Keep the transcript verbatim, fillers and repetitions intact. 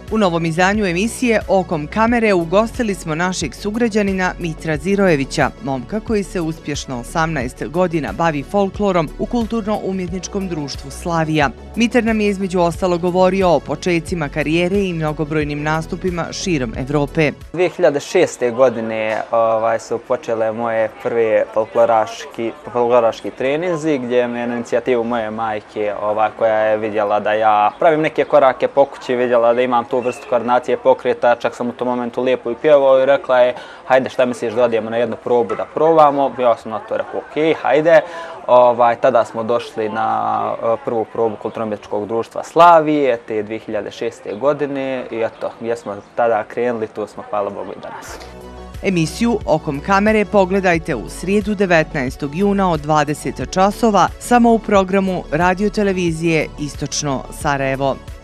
U novom izdanju emisije Okom kamere ugostili smo našeg sugrađanina Mitra Zirojevića, momka koji se uspješno osamnaest godina bavi folklorom u Kulturno-umjetničkom društvu Slavija. Mitar nam je između ostalo govorio o počecima karijere i mnogobrojnim nastupima širom Evrope. dvije hiljade šeste. godine ovaj, su počele moje prve folkloraški, folkloraški treninzi, gdje me na inicijativu moje majke ovaj, koja je vidjela da ja pravim neke korake po kući, vidjela da imam tu vrstu koordinacije pokreta, čak sam u tom momentu lijepo i pjevao i rekla je hajde šta misliš da odijemo na jednu probu da probamo. Ja sam na to rekao ok, hajde. Ovaj, tada smo došli na prvu probu Kulturno-umjetničkog društva Slavije te dvije hiljade šeste. godine i eto, gdje smo tada krenuli, tu smo, hvala Bogu, i danas. Emisiju Okom kamere pogledajte u srijedu devetnaestog juna od dvadeset časova samo u programu Radio televizije Istočno Sarajevo.